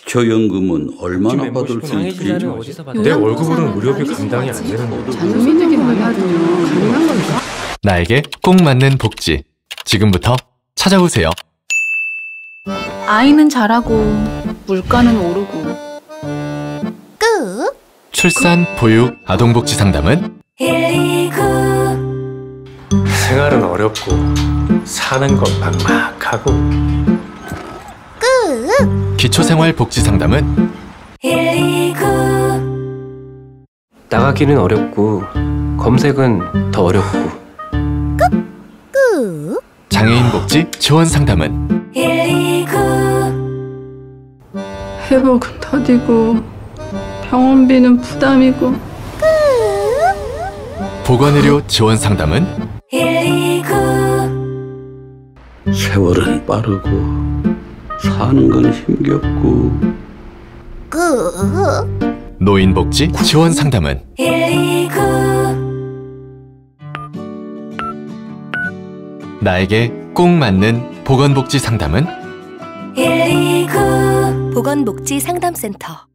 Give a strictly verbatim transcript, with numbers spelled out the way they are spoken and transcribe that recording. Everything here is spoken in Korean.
기초연금은 얼마나 받을 수 있지? 내 월급으로는 의료비 감당이 안 되는 거도. 장민에게 많아도요 가능한 걸까? 나에게 꼭 맞는 복지. 지금부터 찾아오세요. 아이는 자라고 물가는 오르고 끝. 출산, 보육, 아동복지 상담은 일이구. 생활은 어렵고 사는 건 막막하고. 끝. 기초생활복지 상담은 일이구. 나가기는 어렵고 검색은 더 어렵고. 끝. 장애인복지 지원 상담은 일이구. 회복은 더디고 병원비는 부담이고 보건의료 지원 상담은 일이구. 세월은 빠르고 사는 건 힘겹고 끝. 노인복지 지원 상담은 일이구. 나에게 꼭 맞는 보건복지 상담은 일이구. 보건복지 상담센터.